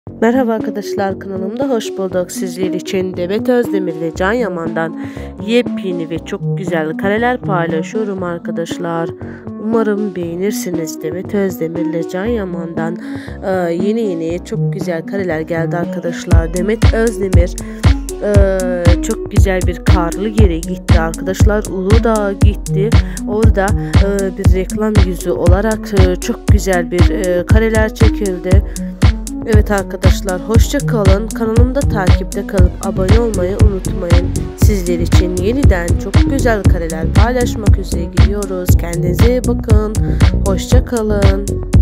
Merhaba arkadaşlar, kanalımda hoş bulduk. Sizler için Demet Özdemir ve Can Yaman'dan yepyeni ve çok güzel kareler paylaşıyorum arkadaşlar. Umarım beğenirsiniz. Demet Özdemir ile Can Yaman'dan yeni çok güzel kareler geldi arkadaşlar. Demet Özdemir çok güzel bir karlı yere gitti arkadaşlar. Uludağ'a gitti. Orada bir reklam yüzü olarak çok güzel bir kareler çekildi. Evet arkadaşlar, hoşça kalın. Kanalımda takipte kalıp abone olmayı unutmayın. Sizler için yeniden çok güzel kareler paylaşmak üzere gidiyoruz. Kendinize iyi bakın. Hoşça kalın.